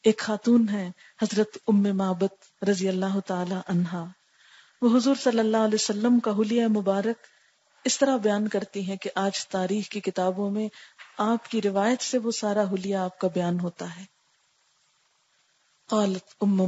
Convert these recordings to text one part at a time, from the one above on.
ایک خاتون ہے حضرت ام معبد رضی اللہ تعالی عنہا، وہ حضور صلی اللہ علیہ وسلم کا حلیہ مبارک اس طرح بیان کرتی ہیں کہ آج تاریخ کی کتابوں میں آپ کی روایت سے وہ سارا حلیہ آپ کا بیان ہوتا ہے۔ قالت ام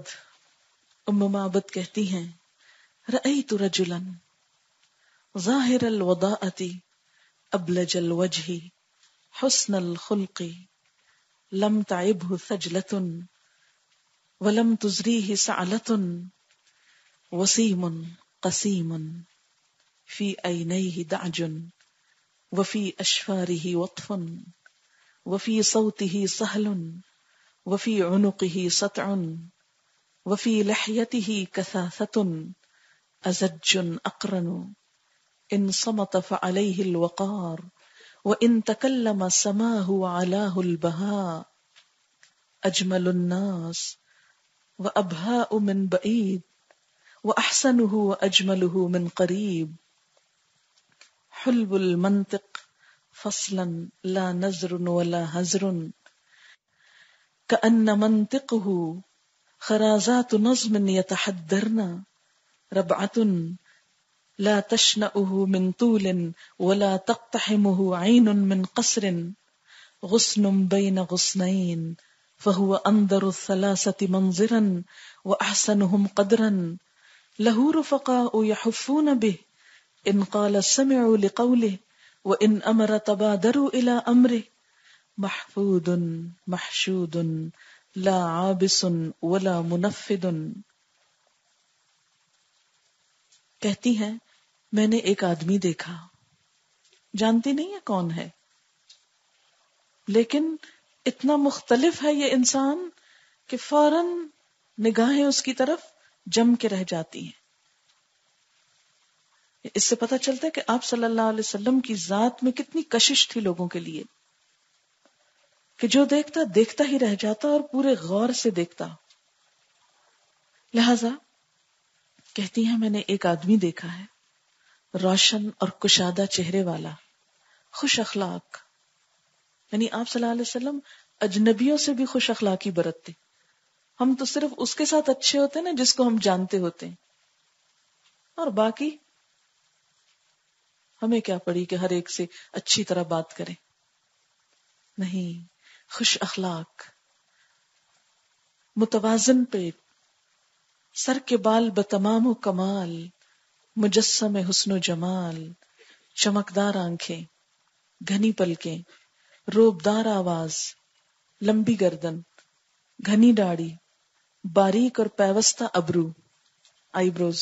معبد کہتی ہیں رأیت رجلا ظاہر الوضاءۃ ابلج الوجہ حسن الخلق لم تعبہ ثجلۃ ولم تزریہ سعلۃ وسیم قسیم فی عینیہ دعج وفی اشفارہ وطف وفی صوتہ سہل وفی عنقہ سطع وفی لحیتہ کثاثۃ ازج اقرن ان صمت فعلیہ الوقار وان تکلم سماہ علاہ البہاء اجمل الناس وابہاء من بعید واحسنہ واجملہ من قریب حلو المنطق فصلا لا نظر ولا حزر کأن منطقہ خرازات نظم یتحدرن ربعۃ لا تشنأه من طول ولا تقتحمه عين من قصر غصن بين غصنين فهو أنظر الثلاثة منظرا وأحسنهم قدرا له رفقاء يحفون به إن قال سمعوا لقوله وإن أمر تبادروا إلى أمره محفوظ محشود لا عابس ولا منفذ۔ کہتی ہیں میں نے ایک آدمی دیکھا، جانتی نہیں ہے کون ہے، لیکن اتنا مختلف ہے یہ انسان کہ فوراً نگاہیں اس کی طرف جم کے رہ جاتی ہیں۔ اس سے پتہ چلتا ہے کہ آپ صلی اللہ علیہ وسلم کی ذات میں کتنی کشش تھی لوگوں کے لیے، کہ جو دیکھتا دیکھتا ہی رہ جاتا اور پورے غور سے دیکھتا۔ لہذا کہتی ہیں میں نے ایک آدمی دیکھا ہے، روشن اور کشادہ چہرے والا، خوش اخلاق، یعنی آپ صلی اللہ علیہ وسلم اجنبیوں سے بھی خوش اخلاقی برتتے۔ ہم تو صرف اس کے ساتھ اچھے ہوتے ہیں نا جس کو ہم جانتے ہوتے ہیں، اور باقی ہمیں کیا پڑی کہ ہر ایک سے اچھی طرح بات کریں۔ نہیں، خوش اخلاق، متوازن پیٹ، سر کے بال بتمام و کمال، مجسم حسن و جمال، چمکدار آنکھیں، گھنی پلکیں، روبدار آواز، لمبی گردن، گھنی داڑھی، باریک اور پیوستہ ابرو، آئی بروز،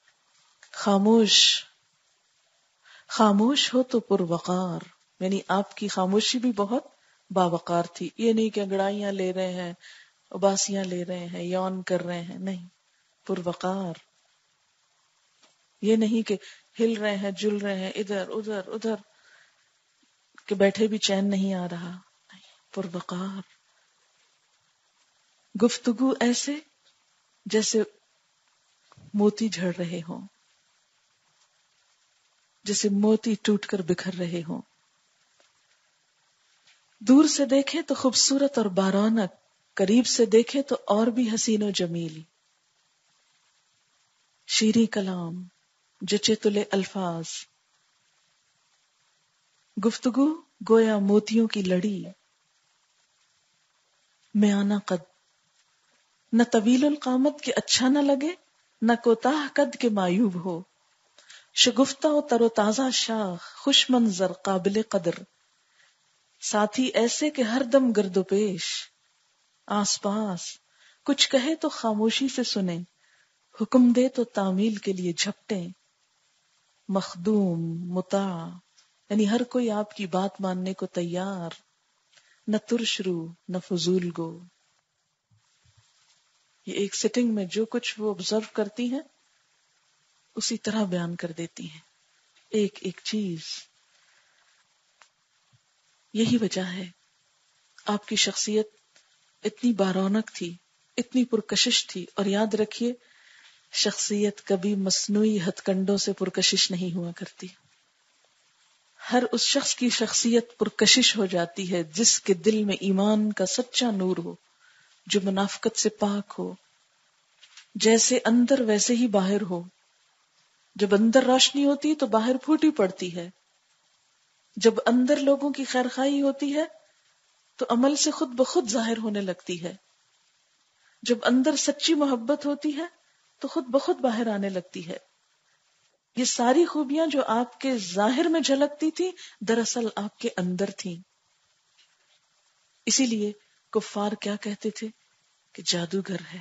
خاموش ہو تو پروقار، یعنی آپ کی خاموشی بھی بہت باوقار تھی۔ یہ نہیں کہ انگڑائیاں لے رہے ہیں، اباسیاں لے رہے ہیں، یون کر رہے ہیں، نہیں، پروقار۔ یہ نہیں کہ ہل رہے ہیں، جل رہے ہیں، ادھر ادھر ادھر، کہ بیٹھے بھی چین نہیں آ رہا، نہیں، پروقار۔ گفتگو ایسے جیسے موتی جھڑ رہے ہوں، جیسے موتی ٹوٹ کر بکھر رہے ہوں۔ دور سے دیکھے تو خوبصورت اور بارونق، قریب سے دیکھے تو اور بھی حسین و جمیل۔ شیریں کلام، جچے تلے الفاظ، گفتگو گویا موتیوں کی لڑی، میانہ قد، نہ طویل القامت کے اچھا نہ لگے، نہ کوتاہ قد کے معیوب ہو، شگفتہ و تر و تازہ شاخ، خوش منظر قابل قدر، ساتھی ایسے کہ ہر دم گرد و پیش، آس پاس، کچھ کہے تو خاموشی سے سنیں، حکم دے تو تعمیل کے لیے جھپٹیں، مخدوم، مطاع، یعنی ہر کوئی آپ کی بات ماننے کو تیار، نہ ترش رو نہ فضول گو۔ یہ ایک سٹنگ میں جو کچھ وہ آبزرو کرتی ہیں اسی طرح بیان کر دیتی ہیں، ایک ایک چیز۔ یہی وجہ ہے آپ کی شخصیت اتنی بارونق تھی، اتنی پرکشش تھی، اور یاد رکھیے شخصیت کبھی مصنوعی ہتھ کنڈوں سے پرکشش نہیں ہوا کرتی۔ ہر اس شخص کی شخصیت پرکشش ہو جاتی ہے جس کے دل میں ایمان کا سچا نور ہو، جو منافقت سے پاک ہو، جیسے اندر ویسے ہی باہر ہو. جب اندر روشنی ہوتی تو باہر پھوٹی پڑتی ہے. جب اندر لوگوں کی خیرخواہی ہوتی ہے تو عمل سے خود بخود ظاہر ہونے لگتی ہے. جب اندر سچی محبت ہوتی ہے تو خود بخود باہر آنے لگتی ہے. یہ ساری خوبیاں جو آپ کے ظاہر میں جھلکتی تھی دراصل آپ کے اندر تھیں. اسی لیے کفار کیا کہتے تھے کہ جادوگر ہے،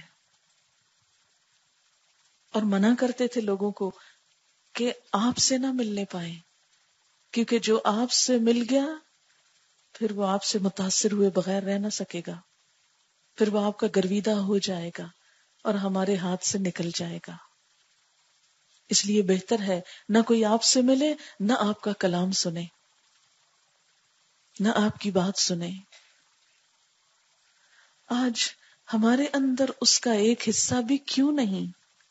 اور منع کرتے تھے لوگوں کو کہ آپ سے نہ ملنے پائیں، کیونکہ جو آپ سے مل گیا پھر وہ آپ سے متاثر ہوئے بغیر رہ نہ سکے گا، پھر وہ آپ کا گرویدہ ہو جائے گا اور ہمارے ہاتھ سے نکل جائے گا. اس لیے بہتر ہے نہ کوئی آپ سے ملے، نہ آپ کا کلام سنے، نہ آپ کی بات سنے. آج ہمارے اندر اس کا ایک حصہ بھی کیوں نہیں؟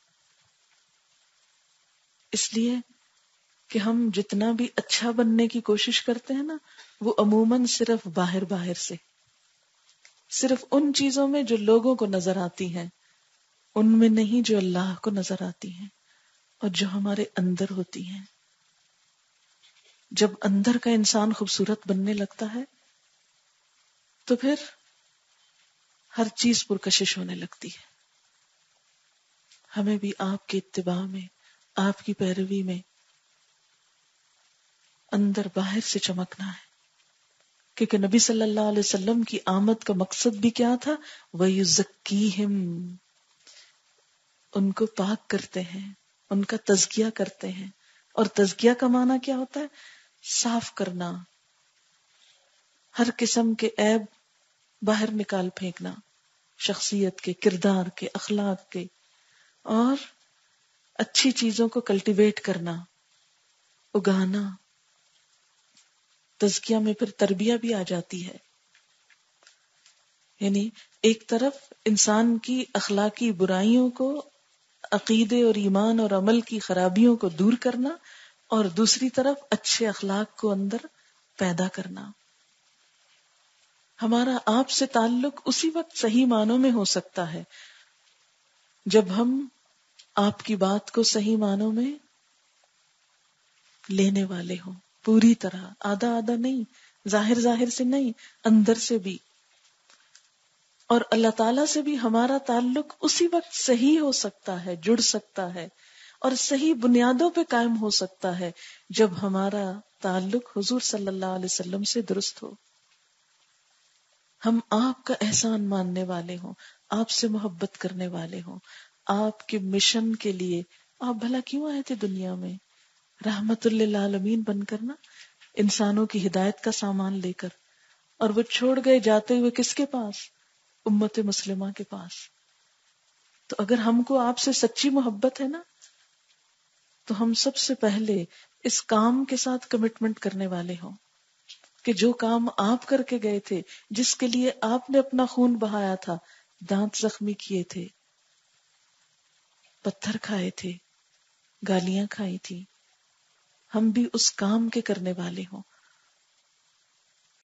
اس لیے کہ ہم جتنا بھی اچھا بننے کی کوشش کرتے ہیں نا، وہ عموماً صرف باہر باہر سے، صرف ان چیزوں میں جو لوگوں کو نظر آتی ہیں، ان میں نہیں جو اللہ کو نظر آتی ہیں اور جو ہمارے اندر ہوتی ہیں. جب اندر کا انسان خوبصورت بننے لگتا ہے تو پھر ہر چیز پرکشش ہونے لگتی ہے. ہمیں بھی آپ کی اتباع میں، آپ کی پیروی میں اندر باہر سے چمکنا ہے، کیونکہ نبی صلی اللہ علیہ وسلم کی آمد کا مقصد بھی کیا تھا؟ وَيُزَكِّيهِمْ، ان کو پاک کرتے ہیں، ان کا تزکیہ کرتے ہیں. اور تزکیہ کا معنی کیا ہوتا ہے؟ صاف کرنا، ہر قسم کے عیب باہر نکال پھینکنا، شخصیت کے، کردار کے، اخلاق کے، اور اچھی چیزوں کو کلٹیویٹ کرنا، اگانا. تزکیہ میں پھر تربیہ بھی آ جاتی ہے. یعنی ایک طرف انسان کی اخلاقی برائیوں کو، عقیدے اور ایمان اور عمل کی خرابیوں کو دور کرنا، اور دوسری طرف اچھے اخلاق کو اندر پیدا کرنا. ہمارا آپ سے تعلق اسی وقت صحیح معنوں میں ہو سکتا ہے جب ہم آپ کی بات کو صحیح معنوں میں لینے والے ہوں، پوری طرح، آدھا آدھا نہیں، ظاہر ظاہر سے نہیں، اندر سے بھی. اور اللہ تعالیٰ سے بھی ہمارا تعلق اسی وقت صحیح ہو سکتا ہے، جڑ سکتا ہے اور صحیح بنیادوں پہ قائم ہو سکتا ہے جب ہمارا تعلق حضور صلی اللہ علیہ وسلم سے درست ہو. ہم آپ کا احسان ماننے والے ہوں، آپ سے محبت کرنے والے ہوں، آپ کے مشن کے لیے. آپ بھلا کیوں آئے تھے دنیا میں؟ رحمت للعالمین بن کر نا، انسانوں کی ہدایت کا سامان لے کر. اور وہ چھوڑ گئے جاتے ہوئے کس کے پاس؟ امت مسلمہ کے پاس. تو اگر ہم کو آپ سے سچی محبت ہے نا، تو ہم سب سے پہلے اس کام کے ساتھ کمٹمنٹ کرنے والے ہوں کہ جو کام آپ کر کے گئے تھے، جس کے لیے آپ نے اپنا خون بہایا تھا، دانت زخمی کیے تھے، پتھر کھائے تھے، گالیاں کھائی تھی، ہم بھی اس کام کے کرنے والے ہوں.